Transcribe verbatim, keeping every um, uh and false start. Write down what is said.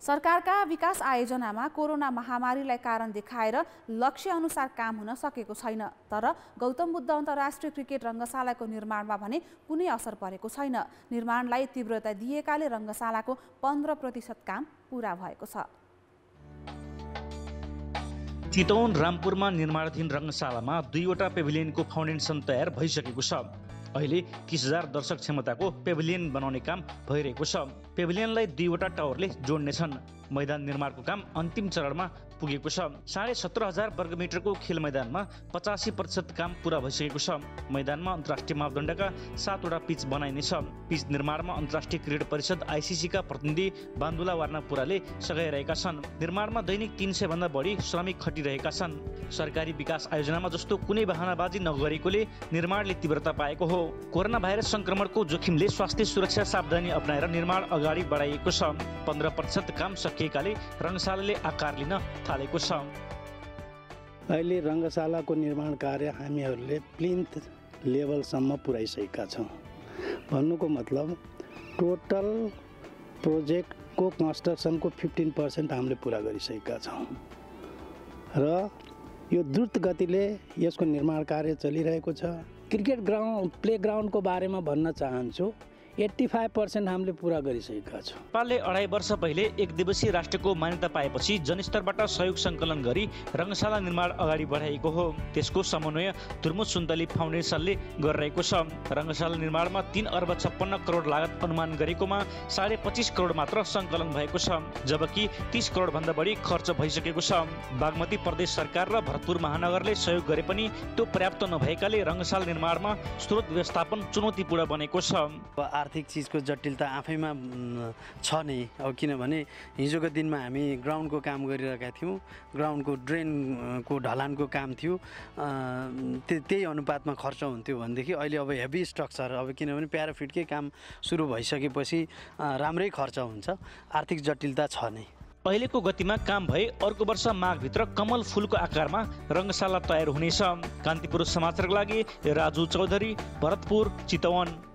सरकारका विकास आयोजनामा कोरोना महामारीलाई कारण देखाएर लक्ष्य अनुसार काम हुन सकेको छैन। तर गौतम बुद्ध अन्तर्राष्ट्रिय क्रिकेट रङ्गशालाको निर्माणमा भने कुनै असर परेको छैन। निर्माणलाई तीव्रता दिएकाले रङ्गशालाको पन्ध्र प्रतिशत काम पूरा भएको छ। चितवन रामपुरमा निर्माणाधीन रङ्गशालामा दुईवटा पेभिलियनको फाउन्डेसन तयार भइसकेको छ। अहिले तीस हजार दर्शक क्षमताको पेभिलियन बनाउने काम भइरहेको छ। पेभिलियनलाई दुईवटा टावरले जोड्नेछन्। मैदान निर्माणको काम अन्तिम चरणमा पुगेको छ। साढे सत्र हजार वर्गमिटरको खेल मैदानमा पचासी प्रतिशत काम पूरा भइसकेको छ। मैदानमा अन्तर्राष्ट्रिय मापदण्डका सातवटा पिच बनाइनेछ। पिच निर्माणमा अन्तर्राष्ट्रिय क्रिकेट परिषद आइसिसीका प्रतिनिधि बान्दुला वार्नापुराले सघाइरहेका छन्। निर्माणमा दैनिक तीन सय भन्दा बढी श्रमिक खटिरहेका छन्। सरकारी विकास आयोजनामा जस्तो कुनै बहानाबाजी नगरेकोले निर्माणले तीव्रता पाएको हो। कोरोना भाइरस संक्रमणको जोखिमले स्वास्थ्य सुरक्षा सावधानी अपनाएर निर्माण अगाडि बढाइएको छ। पन्ध्र प्रतिशत काम सकिएकाले रङ्गशालाले आकार लिन थालेको छ। अहिले रङ्गशालाको निर्माण कार्य हामीहरूले प्लिन्थ लेभलसम्म पुर्याइसकेका छौँ। भन्नुको मतलब टोटल प्रोजेक्टको कन्स्ट्रक्सनको फिफ्टिन पर्सेन्ट हामीले पुरा गरिसकेका छौँ र यो द्रुत गतिले यसको निर्माण कार्य चलिरहेको छ। क्रिकेट ग्राउन्ड प्ले ग्राउन्डको बारेमा भन्न चाहन्छु, पचासी पर्सेन्ट हामीले पुरा गरिसकेका छौँ। नेपालले अढाई वर्ष पहिले एक दिवसीय राष्ट्रको मान्यता पाएपछि जनस्तरबाट सहयोग सङ्कलन गरी रङ्गशाला निर्माण अगाडि बढाइएको हो। त्यसको समन्वय धुर्मुद सुन्तली फाउन्डेसनले गरिरहेको छ। रङ्गशाला निर्माणमा तीन अर्ब छप्पन्न करोड लागत अनुमान गरेकोमा साढे पच्चिस करोड मात्र सङ्कलन भएको छ, जबकि तीस करोडभन्दा बढी खर्च भइसकेको छ। बागमती प्रदेश सरकार र भरतपुर महानगरले सहयोग गरे पनि त्यो पर्याप्त नभएकाले रङ्गशाला निर्माणमा स्रोत व्यवस्थापन चुनौतीपूर्ण बनेको छ। आर्थिक चिजको जटिलता आफैमा छ नै। अब किनभने हिजोको दिनमा हामी ग्राउन्डको काम गरिरहेका थियौँ, ग्राउन्डको ड्रेनको ढलानको काम थियो, त्यही अनुपातमा खर्च हुन्थ्यो भनेदेखि अहिले अब हेभी स्ट्रक्चर, अब किनभने प्याराफिटकै काम सुरु भइसकेपछि राम्रै खर्च हुन्छ। आर्थिक जटिलता छ नै। अहिलेको गतिमा काम भए अर्को वर्ष माघभित्र कमल फुलको आकारमा रङ्गशाला तयार हुनेछ। कान्तिपुर समाचारका लागि राजु चौधरी, भरतपुर, चितवन।